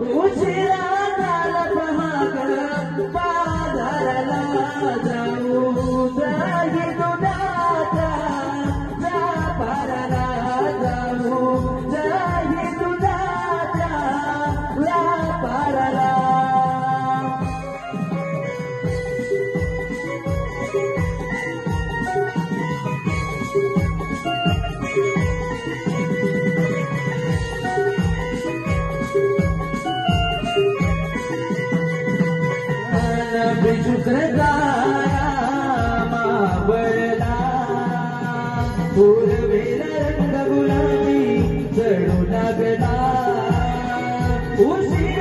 उशिरा झाला पहाग बाजाराला जाऊ दही दुधाचा व्यापाराला जाऊ दही दुधाचा व्यापाराला शुक्रगारा मावळला पूर्वेला रंग गुलाबी जळू लागला उशिरा